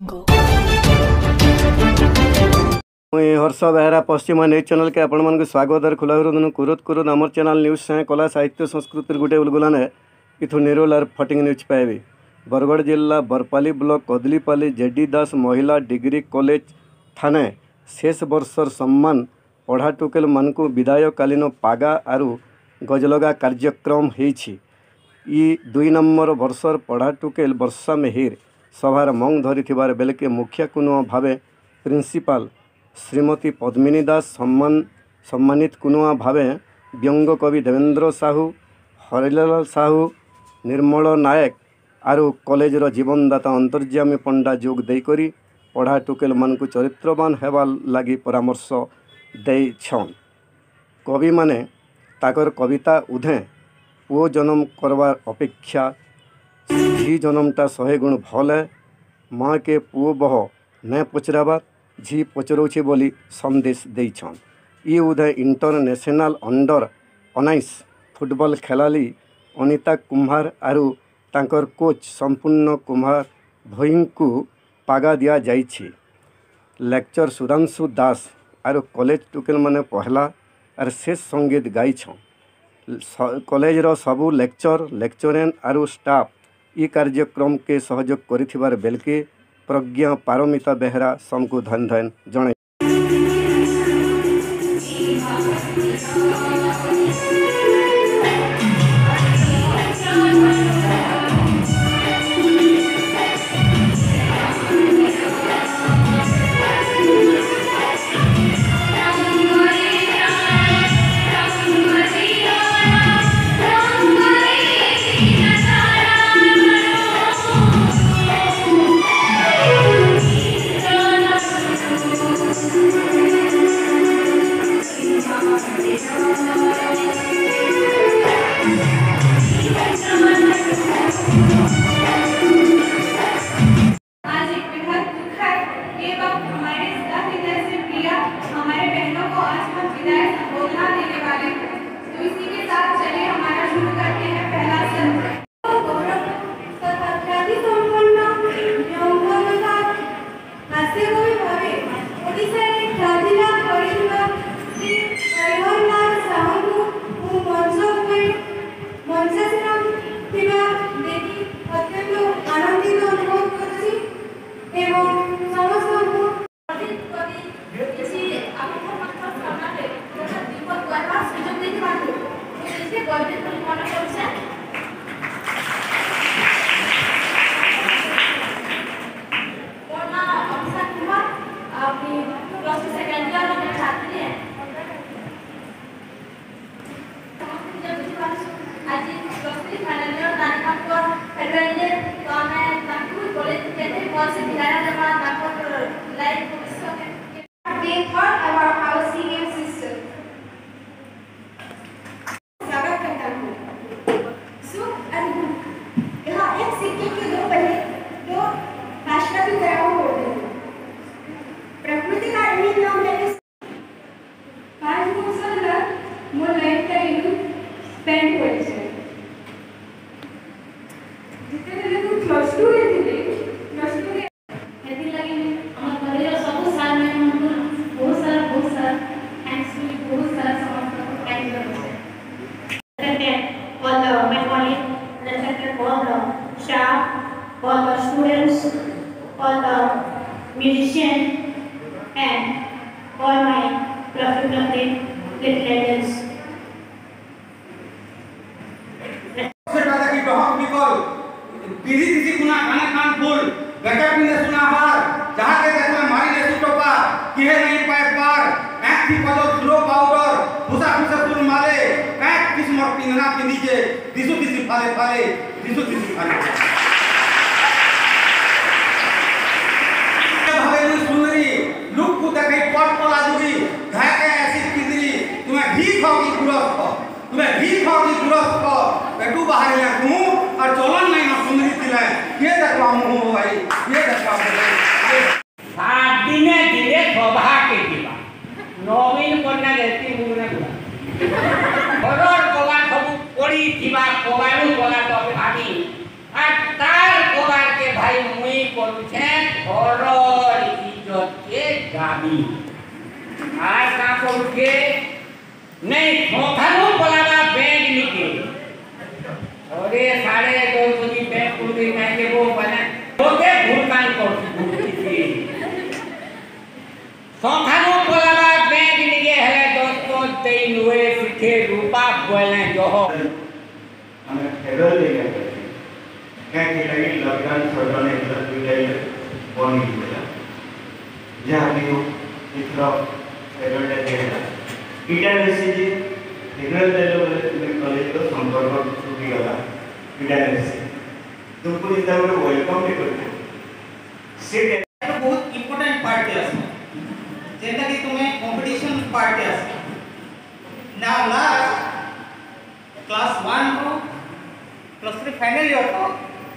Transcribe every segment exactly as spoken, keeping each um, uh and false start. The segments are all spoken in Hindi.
मुई हर्ष बेहरा पश्चिम न्यूज चैनल के आपण मन स्वागत और खुला दिन कुरुत कुरुत आमर चैनल न्यूज से कला साहित्य संस्कृति गोटे उलगुलान इथु निरोल और फटिंग न्यूज पाइबे। बरगढ़ जिला Barpali block Kadalipali JD Das Mahila degree college थाने शेष वर्षर सम्मान पढ़ा टोकेल मान विदायकालीन पागा आरु गजलगा कार्यक्रम होईछि। ई दुई नंबर वर्षर पढ़ा टोकेल वर्षा मेहिर सभार मंग धरी बेलके मुखिया कुनुआ भावे प्रिंसिपाल श्रीमती पद्मिनी दास सम्मान सम्मानित कुनुआ भावे व्यंग कवि देवेंद्र साहू हरिलाल साहू निर्मल नायक आरु कॉलेजर जीवनदाता अंतर्यामी पंडा जोग देकरी पढ़ा टोकेल मान चरित्रवान हेबा लगी परामर्श देछन। कवि माने ताकर कविता उधे पुओ जन्म करवार अपेक्षा झी जन्मटा शहे गुण भल है। माँ के पुओ बह न पचराबार झी पचरौछे बोली संदेश देछन। ई उधे इंटरनेशनल अंडर उन्नीस फुटबॉल खेलाली अनिता कुम्हार आरु तांकर कोच संपूर्ण कुमार भोई को पागा दिया जाइछि। लेक्चर सुधांशु दास आरु कॉलेज टोकेल माने पहला आर शेष संगीत गाइछन। कॉलेजर सबू लेक्चर लेक्चरेन आरु स्टाफ ई कार्यक्रम के सहयोग करिथिबार बेलके प्रज्ञा पारमिता बेहरा समको धन धन जणे। all the students, all the musicians, and all my fluffy little legends. पीढ़ी किसी गुना खाना खान फूल गटर पिने सुना हार जहाँ के देखला मारी ने सुटोपा किहे नहीं पाए पार एक थी पदो सुरो पाउडर भूसा भूसा तुल मारे एक किस मोर पिंगना पिंदी जे दिसु दिसु फाले फाले दिसु दिसु फाले भावे नु सुंदरी लुक को देखे पट पला दुगी घाय के ऐसी पिंदरी तुम्हें भी खाओगी गुरस को तुम्हें भी खाओगी गुरस को बेटू बाहर ले तू और चलन नहीं ना सुंदरी तिलाय ये देखला हूं भाई ये देखला आ दिने दिने शोभा के दिवा नवीन कन्या जैसी मुगने बड़र कोवा सब पड़ी दिवा कोवानु कोला तो भाभी आ तार कोवार के भाई मुई करू छे घर इज्जत के गाबी आज का के नहीं ठोठानो पलावा बैंक निके अरे साढ़े दो बजे बैंक खुल गई मैं के वो बना ओके भुगतान कर दी ठोठानो पलावा बैंक निके है दोस्तों तीन हुए सीखे रूपा बोले जो हमें फेडरल ले गए क्या कि लगी लॉकडाउन छोड़ने मतलब भी गए बनी दिया जहाँ भी हो इतना फेडरल ले गया इटा मेसेज फेडरल ले लो तुम्हें कॉलेज को संपर्क टूटी गया इटा मेसेज तुमको इतना बड़ा वेलकम भी करते सेट तो बहुत इंपोर्टेंट पार्ट है जेंटा कि तुम्हें कंपटीशन पार्ट है नाउ लास्ट क्लास वन को प्लस थ्री फाइनल ईयर को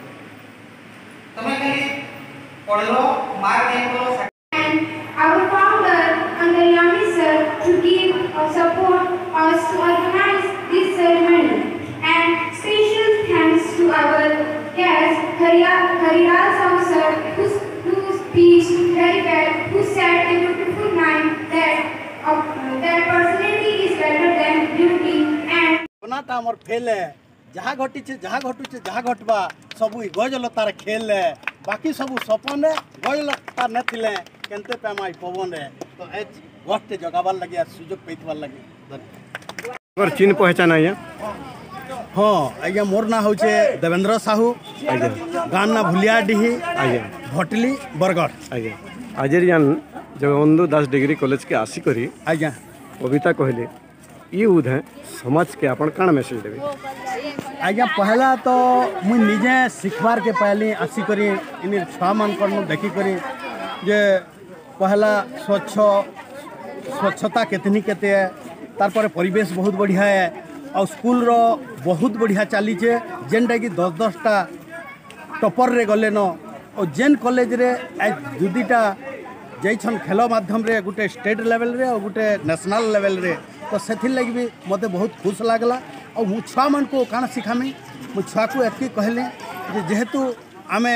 तुम्हें खाली पढ़ लो मार्क नहीं करो And our founder, Andaryani sir, to give or support us to organize this ceremony. And special thanks to our guest, Hariraj Sahu sir, who who speaks very well, who said a beautiful line that uh, that personality is better than beauty. And बनाटा हमर फेल है जहाँ घटी छे जहाँ घटू छे जहाँ घटबा सबू गजलतार खेल है बाकी सबू सपन है गजलतार न थिले केनते पैमाई पवन है तो एज वक्त जगाबार लगे सुजोग पैथबार लगे और चिन्ह पहचान आया हाँ आज्ञा मोर ना होचे देवेंद्र साहू गान ना भुलियाडीही भटली बरगढ़ आज्ञा आज जान जब अंदु दास डिग्री कॉलेज के आसी करी आज्ञा कविता कहले ये उद है समाज के आपण काण मैसेज देबे आज्ञा पहला तो मुझे निजे शिखबार के पहले आसी करी इन छुआ मान देखी करी जे पहला स्वच्छ स्वच्छता केतनी केते है तार परिवेश बहुत बढ़िया है और स्कूल रो बहुत बढ़िया चली छे जेनटा कि दस दसटा टॉपर रे गले न और जेन कॉलेज रे दुदीटा जाइछन खेल माध्यम रे गुटे स्टेट लेवल रे और गुटे नेशनल लेवल रे तो से लगी भी मते बहुत खुश लगला और मु छुआ मन को काण शिखामी मु छुआ को एतकी कहले जे जेहेतु आमे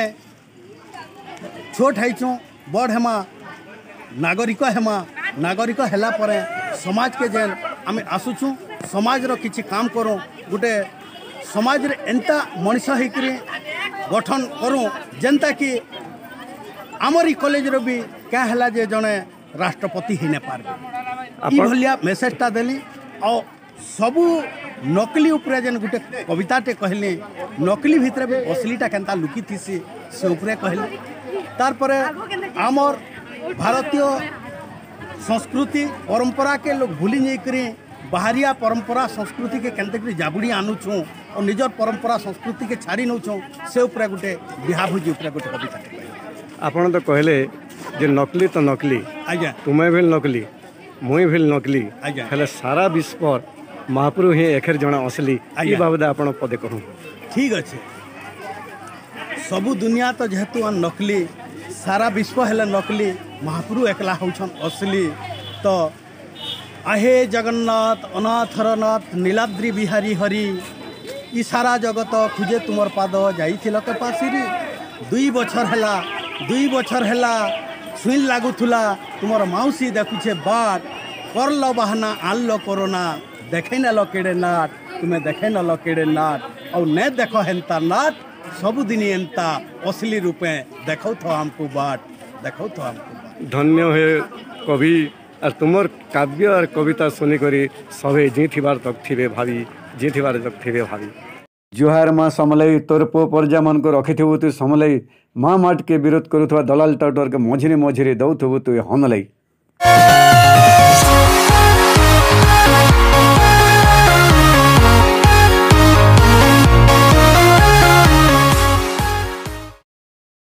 छोट हाइछो बड़ हेमा नागरिक हेमा नागरिक हेला परे समाज के जेन आमे आसुछु समाज रो किछि काम करो गुटे समाज रे एंता मनुष्य होइकरी गठन करूँ जेनता कि आमरी कॉलेज रो भी क्या हला जे जने राष्ट्रपति ही न पारबे ई भलिया मेसेजटा देली और सबू नकली उपरे जेन गुटे कविताटे कहले नकली भितर भी असलीटा केनता लुकी थीसी से उपरे कहले तार परे आमर भारतीय संस्कृति परंपरा के लोग भूली नहीं करी बाहरिया परंपरा संस्कृति के केनते जाबुड़ी आनुछूँ और निजर परंपरा संस्कृति के छाड़ी नौछूँ से उपरे गुटे बिहाभुजी उपरे गुटे कविता आपण तो कहले जे नकली तो नकली आज्ञा तुम्हें भी नकली मुई भी नकली आज्ञा हेले सारा विश्व महाप्रभु ही एखर जणा असली ई बाबद आपण पदे कहूँ ठीक अच्छे सबू दुनिया तो जेहेतु नकली सारा विश्व हेले नकली महाप्रभु एकला होछन असली तो आहे जगन्नाथ अनाथरनाथ नीलाद्री बिहारी हरि ई सारा जगत खुजे तुमर पाद जाइथिल के पासिरी दुई बछर हेला दुई बछर हेला सुइन लागुथुला तुमर मौसी देखुछे बाट करल बहाना आनल कोरोना देखे न केड़े नाट तुम्हें देखे न केड़े नाट और ने देखो हेन्ता नाट सबुदिन एंता असली रूपे देखो तो हमको बाट देखो तो हमको धन्य है कवि और तुमर काव्य और कविता सुनिकरी सभे जी थिबार तक थिबे भावी जी थिबार तक थिबे भावी जुहार माँ समलई तोर पो पर्जा मन को रखिथबु तु समलई माँ माट के विरोध करुथवा दलाल टाउटर के मझिरे मझिरे दौथबु तु हनलई।